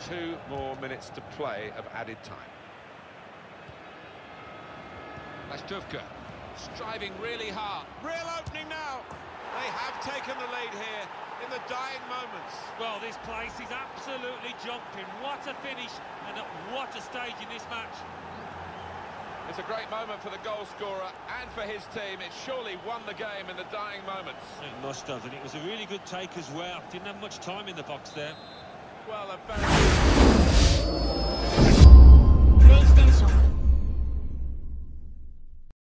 2 more minutes to play of added time. Lastuvka striving really hard. Real opening now. They have taken the lead here in the dying moments. Well, this place is absolutely jumping. What a finish and at what a stage in this match. It's a great moment for the goal scorer and for his team. It surely won the game in the dying moments. It must have, and it was a really good take as well. Didn't have much time in the box there. Well, a very... PlayStation